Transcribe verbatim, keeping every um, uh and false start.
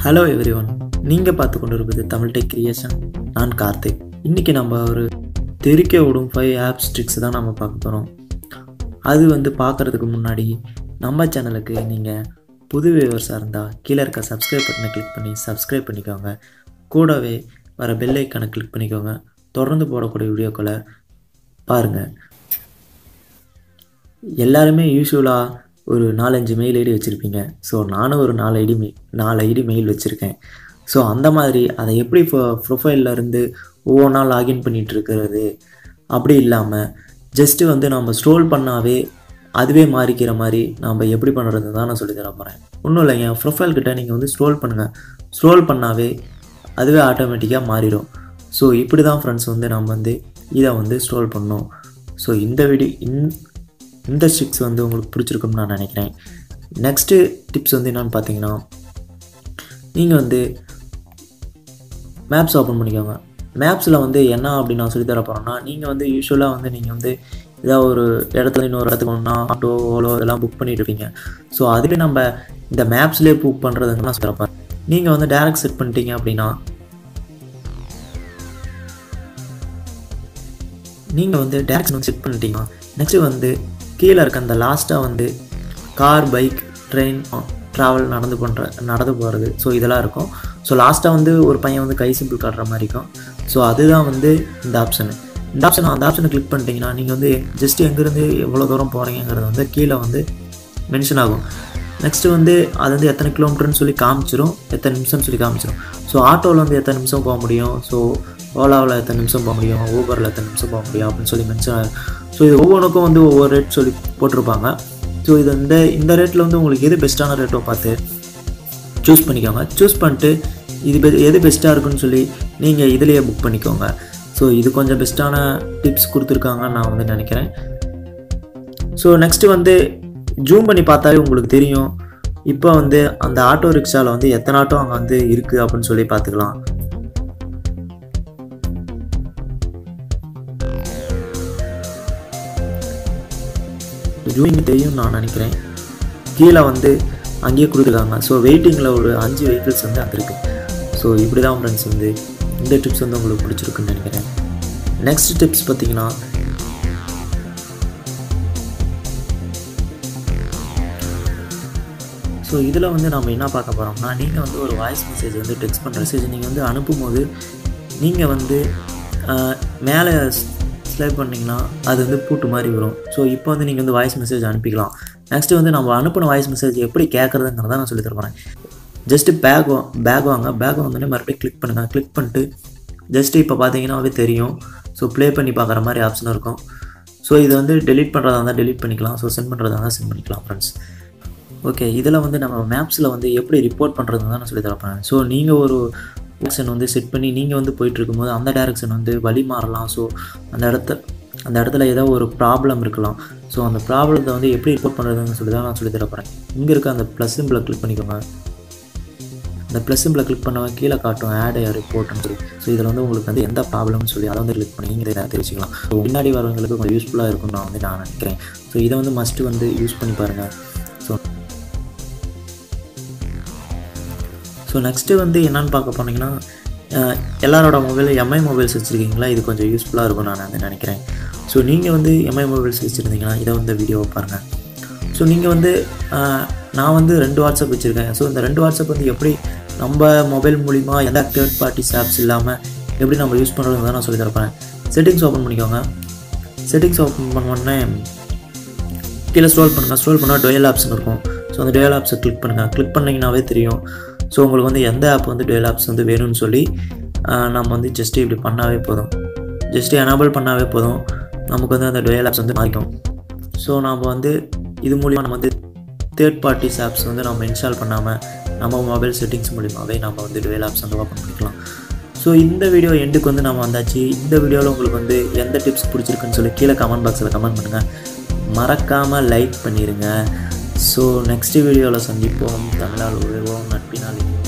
Hello everyone, நீங்கள் பார்த்து கொண்டு இருப்பது தமிழ் டெக் கிரியேஷன். நான் கார்த்திக். இன்றைக்கி நம்ம ஒரு தெரிக்க விடும் ஃபைவ் ஆப்ஸ் ட்ரிக்ஸ் தான் நம்ம பார்க்க போகிறோம். அது வந்து பார்க்குறதுக்கு முன்னாடி நம்ம சேனலுக்கு நீங்கள் புது வியூவர்ஸாக இருந்தால் கீழே இருக்க சப்ஸ்கிரைப் பட்டனை கிளிக் பண்ணி சப்ஸ்கிரைப் பண்ணிக்கோங்க. கூடவே வர பெல் ஐக்கானை கிளிக் பண்ணிக்கோங்க. தொடர்ந்து போடக்கூடிய வீடியோக்களை பாருங்கள். எல்லாருமே யூஸ்வலாக ஒரு நாலஞ்சு மெயில் ஐடி வச்சுருப்பீங்க. ஸோ நானும் ஒரு நாலு ஐடி மெ நாலு ஐடி மெயில் வச்சுருக்கேன். ஸோ அந்த மாதிரி அதை எப்படி ப்ரொ ப்ரொஃபைலில் இருந்து ஒவ்வொன்றா லாகின் பண்ணிகிட்டு இருக்கிறது அப்படி இல்லாமல் ஜஸ்ட்டு வந்து நம்ம ஸ்க்ரோல் பண்ணாவே அதுவே மாறிக்கிற மாதிரி நம்ம எப்படி பண்ணுறது தான் நான் சொல்லி தர போகிறேன். ஒன்றும் இல்லைங்க, ப்ரொஃபைல் கிட்டே நீங்கள் வந்து ஸ்க்ரோல் பண்ணுங்கள். ஸ்க்ரோல் பண்ணாவே அதுவே ஆட்டோமேட்டிக்காக மாறிடும். ஸோ இப்படி தான் ஃப்ரெண்ட்ஸ் வந்து நம்ம வந்து இதை வந்து ஸ்க்ரோல் பண்ணோம். ஸோ இந்த வீடியோ இன் இந்த ட்ரிக்ஸ் வந்து உங்களுக்கு பிடிச்சிருக்கும்னு நான் நினைக்கிறேன். நெக்ஸ்ட்டு டிப்ஸ் வந்து என்னென்னு பார்த்தீங்கன்னா, நீங்கள் வந்து மேப்ஸ் ஓப்பன் பண்ணிக்கோங்க. மேப்ஸில் வந்து என்ன அப்படின்னு நான் சொல்லி தர போகிறேன்னா, நீங்கள் வந்து யூஸ்வலாக வந்து நீங்கள் வந்து ஏதாவது ஒரு இடத்துல இன்னொரு இடத்துக்கு ஒன்றா ஆட்டோ ஓலோ இதெல்லாம் புக் பண்ணிட்டு இருப்பீங்க. ஸோ அதுவே நம்ம இந்த மேப்ஸ்லேயே புக் பண்ணுறதுன்னு நான் சொல்கிறப்பேன். நீங்கள் வந்து டேரக்ட் செட் பண்ணிட்டீங்க அப்படின்னா நீங்கள் வந்து டேரக்ட் வந்து செட் பண்ணிட்டீங்கன்னா நெக்ஸ்ட்டு வந்து கீழே இருக்க அந்த லாஸ்ட்டாக வந்து கார், பைக், ட்ரெயின், ட்ராவல் நடந்து பண்ணுற நடந்து போகிறது. ஸோ இதெல்லாம் இருக்கும். ஸோ லாஸ்ட்டாக வந்து ஒரு பையன் வந்து கை சிம்பிள் காட்டுற மாதிரி இருக்கும். ஸோ அதுதான் வந்து இந்த ஆப்ஷனு. இந்த ஆப்ஷன் அந்த ஆப்ஷனை கிளிக் பண்ணிட்டீங்கன்னா நீங்கள் வந்து ஜஸ்ட் எங்கேருந்து எவ்வளோ தூரம் போகிறீங்கிறது வந்து கீழே வந்து மென்ஷன் ஆகும். நெக்ஸ்ட்டு வந்து அது வந்து எத்தனை கிலோமீட்டர்னு சொல்லி காமிச்சிடும், எத்தனை நிமிஷம்னு சொல்லி காமிச்சிடும். ஸோ ஆட்டோவில் வந்து எத்தனை நிமிஷம் போக முடியும், ஸோ ஓலாவில் எத்தனை நிமிஷம் போக முடியும், ஊபரில் எத்தனை நிமிஷம் போக முடியும் அப்படின்னு சொல்லி மென்ஷன் ஆகும். ஸோ இது ஒவ்வொன்றுக்கும் வந்து ஒவ்வொரு ரேட் சொல்லி போட்டிருப்பாங்க. ஸோ இது இந்த இந்த ரேட்டில் வந்து உங்களுக்கு எது பெஸ்ட்டான ரேட்டோ பார்த்து சூஸ் பண்ணிக்கோங்க. சூஸ் பண்ணிட்டு இது பெ எது பெஸ்ட்டாக இருக்குன்னு சொல்லி நீங்கள் இதிலேயே புக் பண்ணிக்கோங்க. ஸோ இது கொஞ்சம் பெஸ்ட்டான டிப்ஸ் கொடுத்துருக்காங்கன்னு நான் வந்து நினைக்கிறேன். ஸோ நெக்ஸ்ட்டு வந்து ஜூம் பண்ணி பார்த்தாலே உங்களுக்கு தெரியும் இப்போ வந்து அந்த ஆட்டோ ரிக்ஷாவில் வந்து எத்தனை ஆட்டோ அங்கே வந்து இருக்குது அப்படின்னு சொல்லி பார்த்துக்கலாம். ஜூமிங் தெரியும் நான் நினைக்கிறேன். கீழே வந்து அங்கேயே கொடுத்துருக்காங்க. ஸோ வெயிட்டிங்கில் ஒரு அஞ்சு வெஹிக்கிள்ஸ் வந்து அங்கே இருக்குது. ஸோ இப்படி தான் ஃப்ரெண்ட்ஸ் வந்து இந்த டிப்ஸ் வந்து உங்களுக்கு பிடிச்சிருக்குன்னு நினைக்கிறேன். நெக்ஸ்ட் டிப்ஸ் பார்த்தீங்கன்னா, ஸோ இதில் வந்து நம்ம என்ன பார்க்க போகிறோம்னா, நீங்கள் வந்து ஒரு வாய்ஸ் மெசேஜ் வந்து டெக்ஸ்ட் பண்ணுற மெசேஜ் நீங்கள் வந்து அனுப்பும்போது நீங்கள் வந்து மேலே ஸ்லைப் பண்ணிங்கன்னா அது வந்து பூட்டு மாதிரி வரும். ஸோ இப்போ வந்து நீங்கள் வந்து வாய்ஸ் மெசேஜ் அனுப்பிக்கலாம். நெக்ஸ்ட்டு வந்து நம்ம அனுப்பின வாய்ஸ் மெசேஜ் எப்படி கேட்குறதுங்கிறத நான் சொல்லி தரப்போகிறேன். ஜஸ்ட்டு பேக் பேக் வாங்க. பேக் வந்தோடனே மறுபடியும் கிளிக் பண்ணுங்கள். கிளிக் பண்ணிட்டு ஜஸ்ட்டு இப்போ பார்த்தீங்கன்னாவே தெரியும். ஸோ ப்ளே பண்ணி பார்க்குற மாதிரி ஆப்ஷன் இருக்கும். ஸோ இதை வந்து டெலிட் பண்ணுறதா இருந்தால் டெலிட் பண்ணிக்கலாம். ஸோ சென்ட் பண்ணுறதா இருந்தால் சென்ட் பண்ணிக்கலாம் ஃப்ரெண்ட்ஸ். ஓகே, இதில் வந்து நம்ம மேப்ஸில் வந்து எப்படி ரிப்போர்ட் பண்ணுறதுன்னு தான் நான் சொல்லி தரப்போகிறேன். ஸோ நீங்கள் ஒரு டேரக்ஷன் வந்து செட் பண்ணி நீங்கள் வந்து போயிட்டுருக்கும்போது அந்த டேரக்ஷன் வந்து வழி மாறலாம். ஸோ அந்த இடத்த அந்த இடத்துல ஏதோ ஒரு ப்ராப்ளம் இருக்கலாம். ஸோ அந்த ப்ராப்ளத்தை வந்து எப்படி ரிப்போர்ட் பண்ணுறதுன்னு சொல்லி தான் நான் சொல்லி தரப்போகிறேன். இங்கே இருக்க அந்த ப்ளஸ் சிம்பிளை கிளிக் பண்ணிக்கோங்க. அந்த ப்ளஸ் சிம்பிளை கிளிக் பண்ண கீழே காட்டும் ஆட் ஏ ரிப்போர்ட்னு சொல்லி. ஸோ இதில் வந்து உங்களுக்கு வந்து எந்த ப்ராப்ளம்னு சொல்லி அதை வந்து கிளிக் பண்ணி நீங்கள் இதை தெரிவிச்சிக்கலாம். ஸோ முன்னாடி வரவங்களுக்கு கொஞ்சம் யூஸ்ஃபுல்லாக இருக்கும்னு நான் வந்து நான் நினைக்கிறேன். ஸோ இதை வந்து மஸ்ட்டு வந்து யூஸ் பண்ணி பாருங்கள். ஸோ ஸோ நெக்ஸ்ட்டு வந்து என்னென்னு பார்க்க போனீங்கன்னா, எல்லாரோட மொபைலில் எம்ஐ மொபைல்ஸ் வச்சுருக்கீங்களா, இது கொஞ்சம் யூஸ்ஃபுல்லாக இருக்கும் நான் வந்து நினைக்கிறேன். ஸோ நீங்கள் வந்து எம்ஐ மொபைல்ஸ் வச்சுருந்தீங்கன்னா இதை வந்து வீடியோவை பாருங்கள். ஸோ நீங்கள் வந்து நான் வந்து ரெண்டு வாட்ஸ்அப் வச்சுருக்கேன். ஸோ இந்த ரெண்டு வாட்ஸ்அப் வந்து எப்படி நம்ம மொபைல் மூலிமா எந்த தேர்ட் பார்ட்டிஸ் ஆப்ஸ் இல்லாமல் எப்படி நம்ம யூஸ் பண்ணுறது தான் நான் சொல்லி தரப்பேன். செட்டிங்ஸ் ஓப்பன் பண்ணிக்கோங்க. செட்டிங்ஸ் ஓப்பன் பண்ணோடனே கீழே ஸ்க்ரோல் பண்ணுங்கள். ஸ்க்ரோல் பண்ணால் டொயல் ஆப்ஸ்னு இருக்கும். ஸோ அந்த டொயல் ஆப்ஸை கிளிக் பண்ணுங்கள். கிளிக் பண்ணிங்கன்னாவே தெரியும். ஸோ உங்களுக்கு வந்து எந்த ஆப் வந்து டொயல் ஆப்ஸ் வந்து வேணும்னு சொல்லி நம்ம வந்து ஜஸ்ட்டு இப்படி பண்ணாவே போதும். ஜஸ்ட்டு எனேபிள் பண்ணாவே போதும், நமக்கு வந்து அந்த டொயல் ஆப்ஸ் வந்து மாறிக்கும். ஸோ நம்ம வந்து இது மூலிமா நம்ம வந்து தேர்ட் பார்ட்டிஸ் ஆப்ஸ் வந்து நம்ம இன்ஸ்டால் பண்ணாமல் நம்ம மொபைல் செட்டிங்ஸ் மூலிமாவே நம்ம வந்து டொயல் ஆப்ஸ் வந்து ஓப்பன் பண்ணிக்கலாம். ஸோ இந்த வீடியோ எண்டுக்கு வந்து நம்ம வந்தாச்சு. இந்த வீடியோவில் உங்களுக்கு வந்து எந்த டிப்ஸ் பிடிச்சிருக்குன்னு சொல்லி கீழே கமெண்ட் பாக்ஸில் கமெண்ட் பண்ணுங்கள். மறக்காமல் லைக் பண்ணிடுங்க. ஸோ நெக்ஸ்ட் வீடியோவில் சந்திப்போம். தமிழால் உழைவோம், நட்பினால்